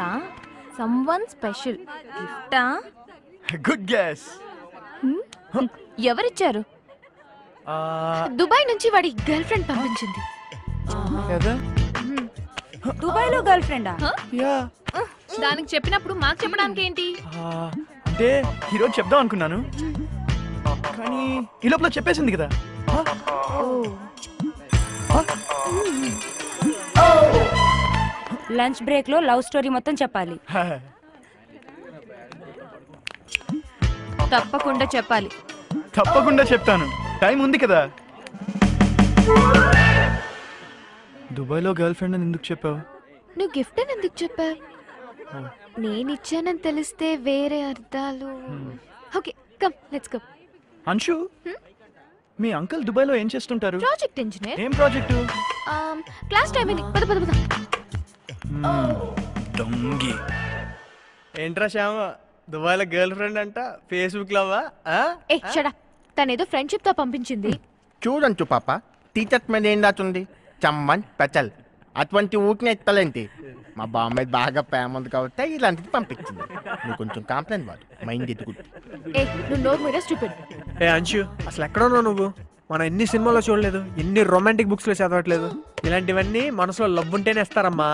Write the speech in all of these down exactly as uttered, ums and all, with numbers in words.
గిఫ్టా? Someone special గిఫ్టా? Good guess. ఎవరిచ్చారు? Dubai నుంచి వాడి గర్ల్ ఫ్రెండ్ పంపించింది. దుబాయ్ లో గర్ల్ ఫ్రెండా? యా. దానికి చెప్పినప్పుడు మాకు చెప్పడానికి ఏంటి? అంటే ఈరోజు చెప్దాం అనుకున్నాను కానీ ఈ లోపల చెప్పేసింది కదా. లంచ్ బ్రేక్ లో లవ్ స్టోరీ మొత్తం చెప్పాలి. తప్పకుండా చెప్పాలి. తప్పకుండా చెప్తాను, టైం ఉంది కదా. దుబాయ్ లో గర్ల్ ఫ్రెండ్ అని ఎందుకు చెప్పావు? నువ్వు గిఫ్ట్ అని ఎందుకు చెప్పావు? నేను ఇచ్చానని తెలిస్తే వేరే అర్థాలు. Okay come let's go. Anshu, మీ అంకుల్ దుబాయ్ లో ఏం చేస్తుంటారు? Project engineer. ఏం ప్రాజెక్టు? క్లాస్ టైం అయింది, పద పద పద. దొంగి. ఏంట్రా శ్యామ, దుబాయ్ లో గర్ల్ ఫ్రెండ్ అంట, ఫేస్బుక్ లో ఏ షట్ అప్. తనేదో ఫ్రెండ్షిప్ తో పంపించింది. చూడంచు పాప, టీచర్స్ మీద ఏం దాచుంది? చమ్మన్ పెచల్ అటువంటి ఊటిని ఎత్తాలేంటి? మా బామ్మ బాగా ప్రేమ ఉంది కాబట్టి ఇలాంటిది పంపించింది. నువ్వు కొంచెం కాంప్లైంట్ వాడు, మైండ్ ఎదుగు. ఏ నువ్వు నోరు మీరా స్టూపిడ్. ఏ అంశు, అసలు ఎక్కడ ఉన్నావు నువ్వు? మనం ఎన్ని సినిమాలో చూడలేదు, ఎన్ని రొమాంటిక్ బుక్స్ లో చదవట్లేదు. ఇలాంటివన్నీ మనసులో లవ్ ఉంటేనే ఇస్తారమ్మా.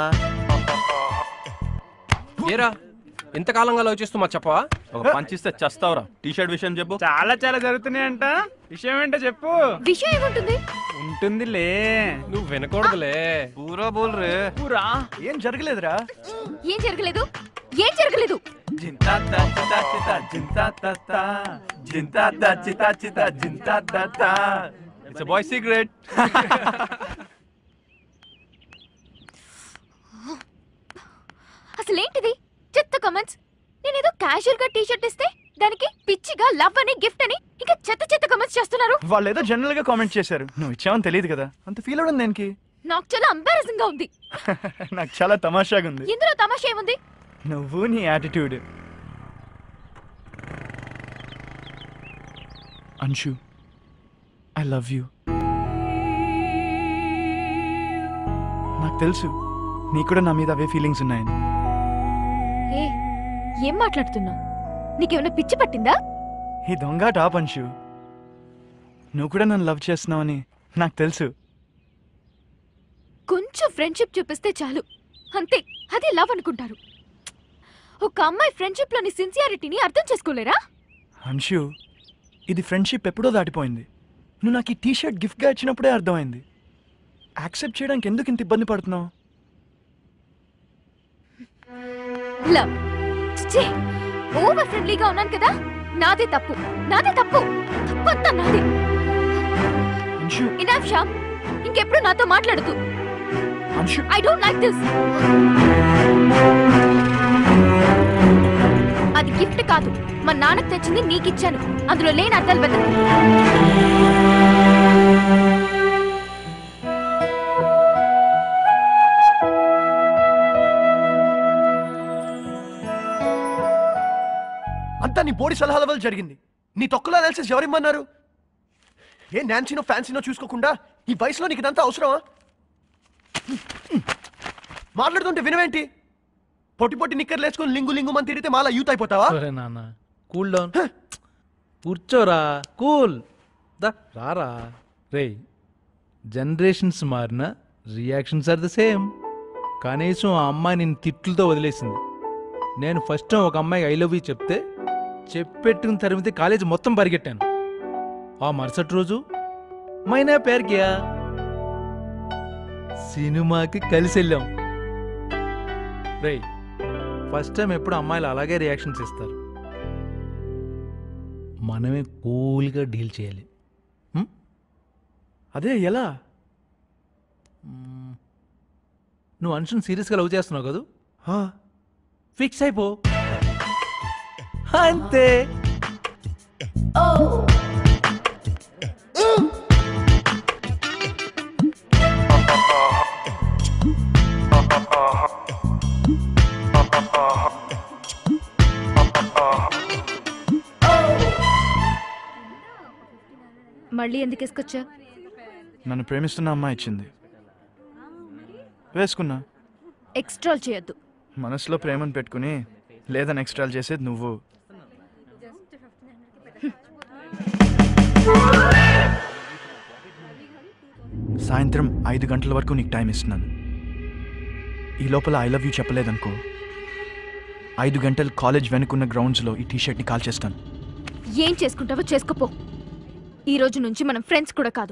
ఏరా ఇంతకాలంగా లవ్ చేస్తూ మా చెప్పవా? ఒక పంచిస్తే చస్తావురా. టీ షర్ట్ విషయం చెప్పు. చాలా చాలా జరుగుతున్నాయంట. విషయం ఏంటో చెప్పు. విషయం ఏముంటుంది? ఉంటుందిలే, నువ్వు వినకూడదులే. పూరా బోల్ రే. పూరా ఏం జరగలేదురా. ఏం జరగలేదు? ఏం జరగలేదు? జింతా తా చితా చితా జింతా తా తా జింతా తా చితా చితా జింతా తా తా. It's a boy secret. అసలేంటిది చెత్త కమెంట్స్? నేనేదో క్యాజువల్ గా టీ షర్ట్ ఇస్తే దానికి పిచ్చిగా లవ్ అని గిఫ్ట్ అని ఇంకా చెత్త చెత్త కమెంట్స్ చేస్తున్నారు. వాళ్ళు ఏదో జనరల్ గా కామెంట్ చేశారు, నువ్వు ఇచ్చావని తెలియదు కదా, అంత ఫీల్ అవడం దేనికి? నాకు చాలా ఎంబారసింగ్ గా ఉంది. నాకు చాలా తమాషాగా ఉంది. ఇందులో తమాషా ఏముంది? నువ్వు నీ attitude. Anshu, I love you. నాకు తెలుసు నీకు కూడా నా మీద అవే ఫీలింగ్స్ ఉన్నాయని. ఏ ఏం మాట్లాడుతున్నావు? నీకేమైనా పిచ్చి పట్టిందా? ఈ దొంగ టాప్ అంశు, నువ్వు కూడా నన్ను లవ్ చేస్తున్నావని నాకు తెలుసు. కొంచెం ఫ్రెండ్షిప్ చూపిస్తే చాలు, అంతే అదే లవ్ అనుకుంటారు. ఒక అమ్మాయి ఫ్రెండ్షిప్ లోని సిన్సియారిటీని అర్థం చేసుకోలేరా? అంశు, ఇది ఫ్రెండ్షిప్ ఎప్పుడో దాటిపోయింది. నువ్వు నాకు ఈ టీ షర్ట్ గిఫ్ట్గా ఇచ్చినప్పుడే అర్థమైంది. యాక్సెప్ట్ చేయడానికి ఎందుకు ఇంత ఇబ్బంది పడుతున్నావు? లవ్ ఓవర్ ఫ్రెండ్లీగా ఉన్నాను కదా, నాదే తప్పు, నాదే తప్పు, తప్పంతా నాదే. అంశు, ఇనాఫ్ శ్యామ్, ఇంకెప్పుడు నాతో మాట్లాడుతూ. Anshu, I don't like this. అది గిఫ్ట్ కాదు, మా నాన్నకు తెచ్చింది నీకు ఇచ్చాను. అందులో లేని అర్థాలు వెతకు. అంతా నీ బోడి సలహాల వల్ల జరిగింది. నీ తొక్కల అనాలిసిస్ ఎవరిమ్మన్నారు? ఏ నాన్సీనో ఫ్యాన్సీనో చూసుకోకుండా ఈ వయసులో నీకు ఇదంతా అవసరమా? మాట్లాడుతుంటే వినవేంటి? పొట్టి పొట్టి నిక్కర్లు వేసుకొని లింగు లింగు మంది తిరిగితే మాలా యూత్ అయిపోతావా? నాన్న కూల్ డౌన్, కూర్చోరా, కూల్ దా రారా. రే, జనరేషన్స్ మారిన రియాక్షన్స్ ఆర్ ద సేమ్. కనీసం ఆ అమ్మాయి నేను తిట్లతో వదిలేసింది. నేను ఫస్ట్ టైం ఒక అమ్మాయికి ఐ లవ్ యూ చెప్తే చెప్పెట్టుకుని తరిమితే కాలేజీ మొత్తం పరిగెట్టాను. ఆ మరుసటి రోజు మైనా పేరు కియా సినిమాకి కలిసి వెళ్ళాం. రే, ఫస్ట్ టైం ఎప్పుడు అమ్మాయిలు అలాగే రియాక్షన్స్ ఇస్తారు. మనమే కూల్గా డీల్ చేయాలి. అదే ఎలా? నువ్వు అంశుని సీరియస్గా లవ్ చేస్తున్నావు కదా, ఫిక్స్ అయిపో అంతే. మళ్ళీ ఎందుకు వేసుకొచ్చా? నన్ను ప్రేమిస్తున్న అమ్మాయి ఇచ్చింది, వేసుకున్నా. ఎక్స్ట్రాల్ చేయొద్దు. మనసులో ప్రేమను పెట్టుకుని లేదని ఎక్స్ట్రాలు చేసేది నువ్వు. సాయంత్రం ఐదు గంటల వరకు నీకు టైం ఇస్తున్నాను. ఈ లోపల ఐ లవ్ యూ చెప్పలేదనుకో, ఐదు గంటలు కాలేజ్ వెనుకున్న గ్రౌండ్స్లో ఈ టీషర్ట్ని కాల్ చేస్తాను. ఏం చేసుకుంటావో చేసుకోపో. ఈ రోజు నుంచి మనం ఫ్రెండ్స్ కూడా కాదు.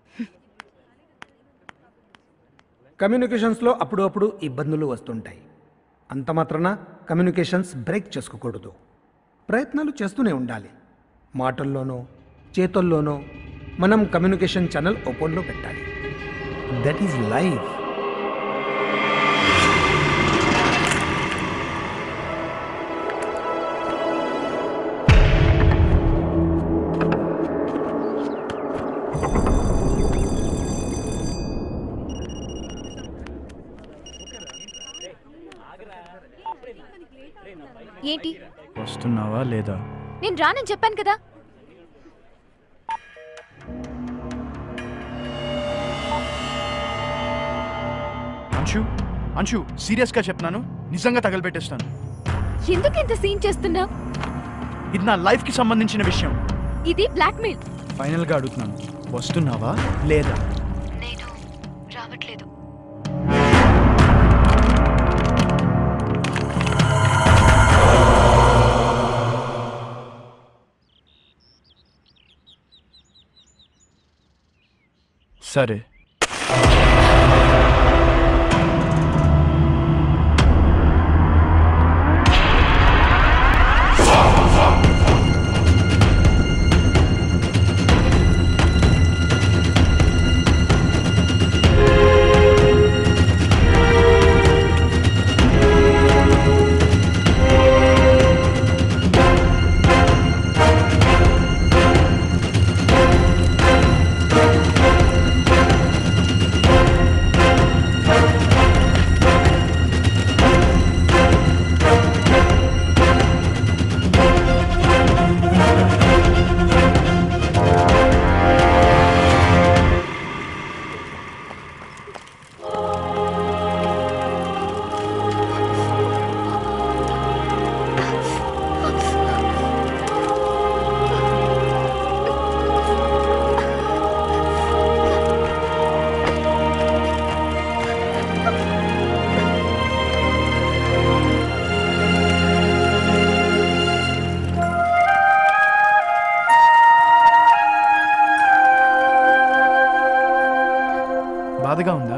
కమ్యూనికేషన్స్లో అప్పుడు అప్పుడు ఇబ్బందులు వస్తుంటాయి. అంత మాత్రాన కమ్యూనికేషన్స్ బ్రేక్ చేసుకోకూడదు. ప్రయత్నాలు చేస్తూనే ఉండాలి. మాటల్లోనో చేతుల్లోనో మనం కమ్యూనికేషన్ ఛానల్ ఓపెన్లో పెట్టాలి. That is life. ఏంటి? వస్తున్నావా లేదా? నేను రానని చెప్పాను కదా. అంశు అంశు సీరియస్గా చెప్తున్నాను, నిజంగా తగలబెట్టేస్తాను. ఎందుకు ఇంత సీన్ చేస్తున్నావు? ఇది నా లైఫ్కి సంబంధించిన విషయం. ఇది బ్లాక్మెయిల్. ఫైనల్గా అడుగుతున్నాను, వస్తున్నావా లేదా? నేను రావట్లేదు. సరే. బాధగా ఉందా?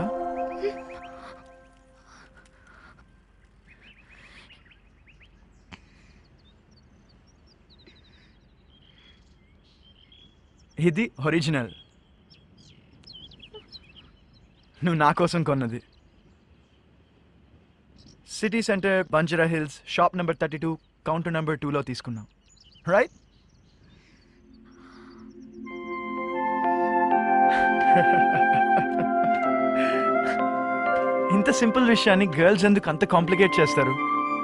ఇది ఒరిజినల్, నువ్వు నా కోసం కొన్నది. City centre, Banjara Hills, shop number thirty two, counter number టూలో తీసుకున్నాం, రైట్? ఇంత సింపుల్ విషయాన్ని గర్ల్స్ ఎందుకు అంత కాంప్లికేట్ చేస్తారు?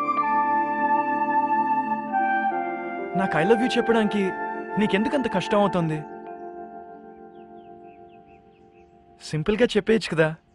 నాకు ఐ లవ్ యూ చెప్పడానికి నీకెందుకు అంత కష్టం అవుతుంది? సింపుల్గా చెప్పేయచ్చు కదా.